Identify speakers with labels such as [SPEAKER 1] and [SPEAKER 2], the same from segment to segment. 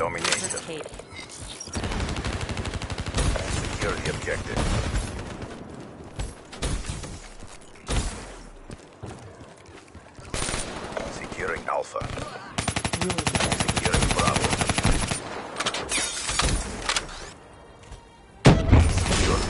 [SPEAKER 1] Domination. Secure the objective. Securing Alpha. Securing Bravo. Secure.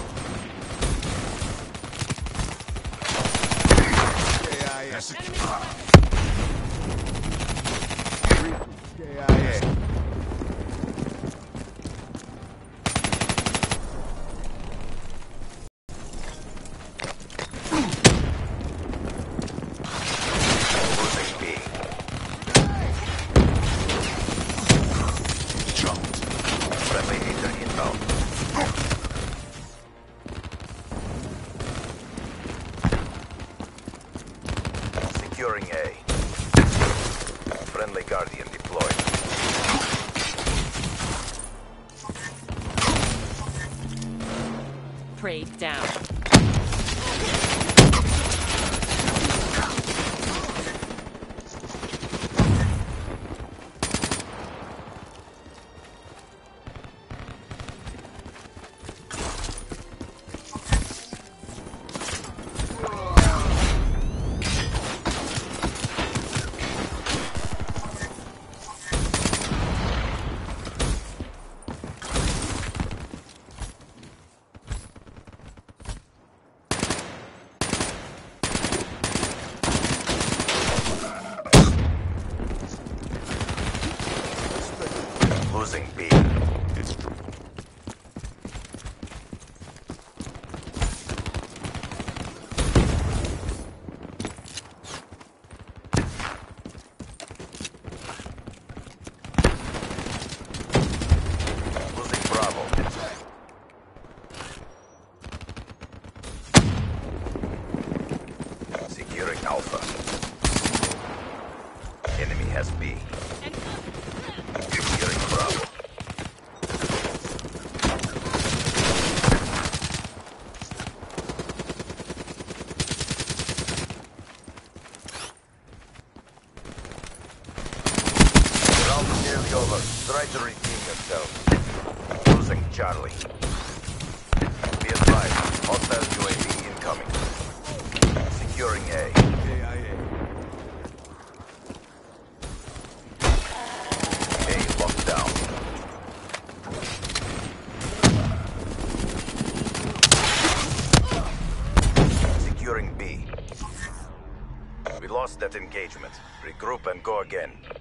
[SPEAKER 1] Securing A. Friendly Guardian deployed.
[SPEAKER 2] Prey down.
[SPEAKER 1] Losing B. Losing Bravo. Securing Alpha. Enemy has B. Securing Bravo. Round nearly over. Try to redeem yourself. Losing Charlie. Be advised, hostile UAV incoming. Securing A. A locked down. Securing B. We lost that engagement. Regroup and go again.